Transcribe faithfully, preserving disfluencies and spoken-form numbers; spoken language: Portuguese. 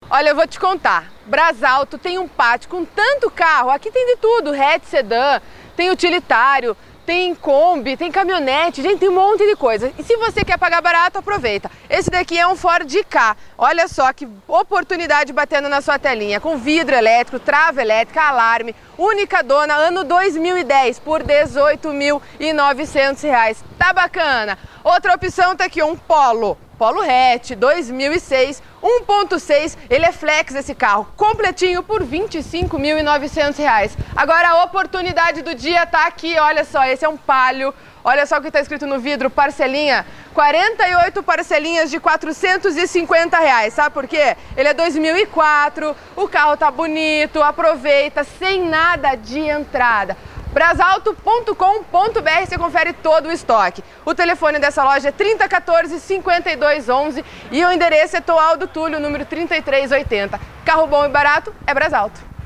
Olha, eu vou te contar. Brasalto tem um pátio com tanto carro. Aqui tem de tudo, hatch, sedã, tem utilitário, tem Kombi, tem caminhonete, gente, tem um monte de coisa. E se você quer pagar barato, aproveita. Esse daqui é um Ford Ka. Olha só que oportunidade batendo na sua telinha. Com vidro elétrico, trava elétrica, alarme, única dona, ano dois mil e dez, por dezoito mil e novecentos reais. Tá bacana? Outra opção tá aqui, um Polo. Polo hatch, dois mil e seis, um ponto seis, ele é flex esse carro, completinho por vinte e cinco mil e novecentos reais. Agora a oportunidade do dia tá aqui, olha só, esse é um Palio, olha só o que está escrito no vidro, parcelinha, quarenta e oito parcelinhas de quatrocentos e cinquenta reais, sabe por quê? Ele é dois mil e quatro, o carro tá bonito, aproveita, sem nada de entrada. Brasalto ponto com ponto br, você confere todo o estoque. O telefone dessa loja é trinta e quatorze, cinquenta e dois onze e o endereço é Toaldo Túlio, número trinta e três oitenta. Carro bom e barato é Brasalto.